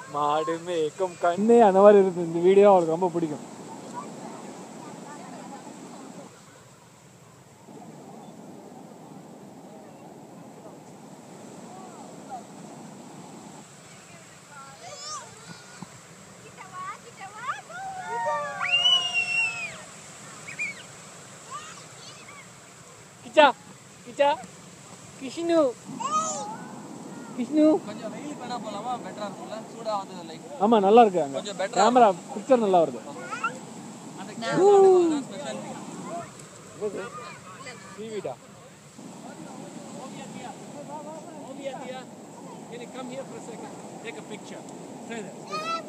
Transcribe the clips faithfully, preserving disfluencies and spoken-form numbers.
மாடு மேய்க்கும் கண்ணே அந்த மாதிரி இருக்கு. இந்த வீடியோ அவருக்கு ரொம்ப பிடிக்கும். கிச்சா கிச்சா கிஷ்ணு கிஷ்ணு கொஞ்சம் வெயில் பண்ணா போலாமா? பெட்டரா இருக்கும்ல? சூடா வந்து லைக் ஆமா நல்லா இருக்கு. அங்க கேமரா பிக்சர் நல்லா வருது. அந்த கேமரா ஸ்பெஷாலிட்டி டிவிடா. Ovia dia. Can you come here for a second? Take a picture. Say that.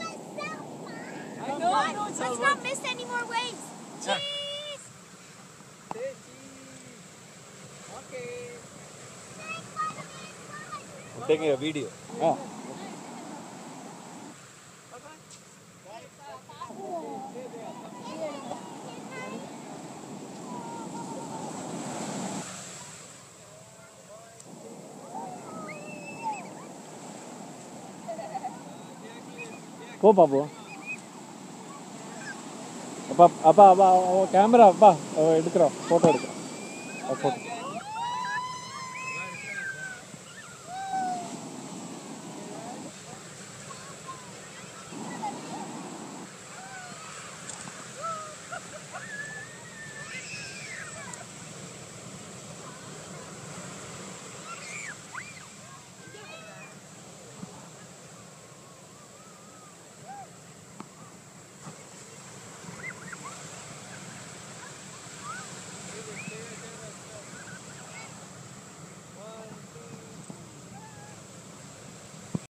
I know, I know. It's all Let's not miss any more waves. Cheese. Say cheese. Okay. I'm taking a video. Ah. போ பாப்போ. அப்பா அப்பா அப்பா camera அப்பா எடுக்கிறோம், photo எடுக்கிறோம். Photo